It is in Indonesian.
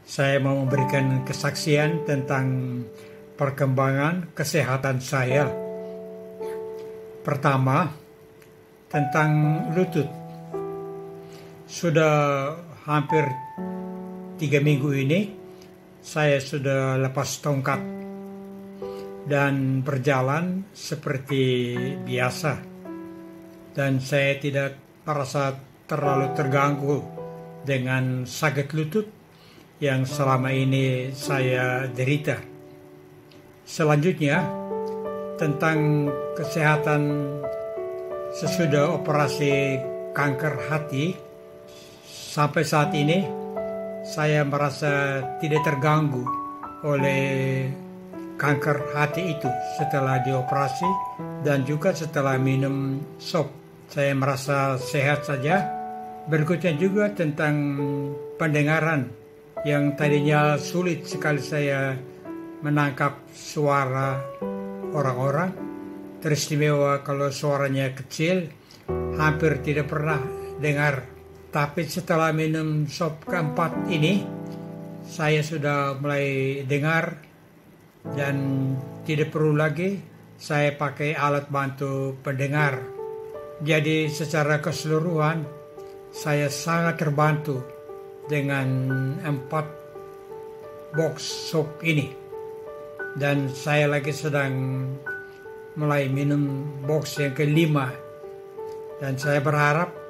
Saya mau memberikan kesaksian tentang perkembangan kesehatan saya. Pertama, tentang lutut. Sudah hampir 3 minggu ini, saya sudah lepas tongkat dan berjalan seperti biasa. Dan saya tidak merasa terlalu terganggu dengan sakit lutut yang selama ini saya derita. Selanjutnya, tentang kesehatan sesudah operasi kanker hati. Sampai saat ini, saya merasa tidak terganggu oleh kanker hati itu setelah dioperasi dan juga setelah minum sop. Saya merasa sehat saja. Berikutnya juga tentang pendengaran yang tadinya sulit sekali saya menangkap suara orang-orang. Teristimewa kalau suaranya kecil, hampir tidak pernah dengar. Tapi setelah minum sop keempat ini, saya sudah mulai dengar dan tidak perlu lagi saya pakai alat bantu pendengar. Jadi secara keseluruhan, saya sangat terbantu dengan 4 box sop ini. Dan saya lagi sedang mulai minum box yang kelima. Dan saya berharap